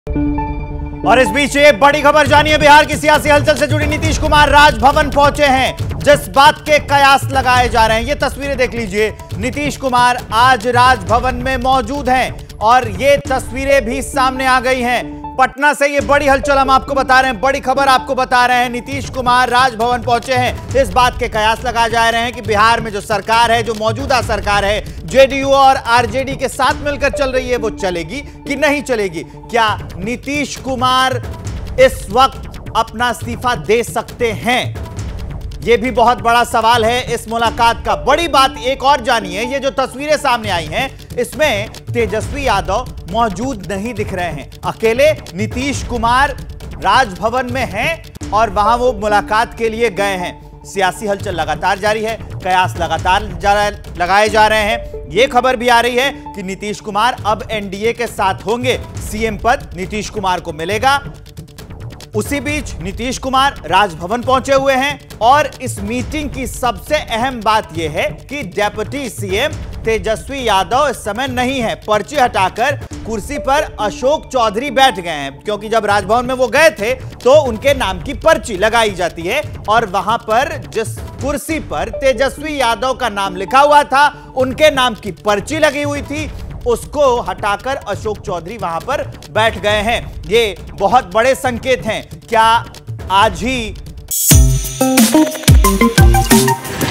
और इस बीच एक बड़ी खबर जानिए। बिहार की सियासी हलचल से जुड़ी नीतीश कुमार राजभवन पहुंचे हैं, जिस बात के कयास लगाए जा रहे हैं। ये तस्वीरें देख लीजिए। नीतीश कुमार आज राजभवन में मौजूद हैं और ये तस्वीरें भी सामने आ गई हैं। पटना से ये बड़ी हलचल हम आपको बता रहे हैं, बड़ी खबर आपको बता रहे हैं। नीतीश कुमार राजभवन पहुंचे हैं। इस बात के कयास लगाए जा रहे हैं कि बिहार में जो सरकार है, जो मौजूदा सरकार है, जेडीयू और आरजेडी के साथ मिलकर चल रही है, वो चलेगी कि नहीं चलेगी। क्या नीतीश कुमार इस वक्त अपना इस्तीफा दे सकते हैं? यह भी बहुत बड़ा सवाल है इस मुलाकात का। बड़ी बात एक और जानिए, ये जो तस्वीरें सामने आई हैं, इसमें तेजस्वी यादव मौजूद नहीं दिख रहे हैं। अकेले नीतीश कुमार राजभवन में हैं और वहां वो मुलाकात के लिए गए हैं। सियासी हलचल लगातार जारी है, कयास लगातार लगाए जा रहे हैं। यह खबर भी आ रही है कि नीतीश कुमार अब एनडीए के साथ होंगे, सीएम पद नीतीश कुमार को मिलेगा। उसी बीच नीतीश कुमार राजभवन पहुंचे हुए हैं और इस मीटिंग की सबसे अहम बात यह है कि डिप्टी सीएम तेजस्वी यादव इस समय नहीं है। पर्ची हटाकर कुर्सी पर अशोक चौधरी बैठ गए हैं, क्योंकि जब राजभवन में वो गए थे तो उनके नाम की पर्ची लगाई जाती है और वहां पर जिस कुर्सी पर तेजस्वी यादव का नाम लिखा हुआ था, उनके नाम की पर्ची लगी हुई थी, उसको हटाकर अशोक चौधरी वहां पर बैठ गए हैं। ये बहुत बड़े संकेत हैं। क्या आज ही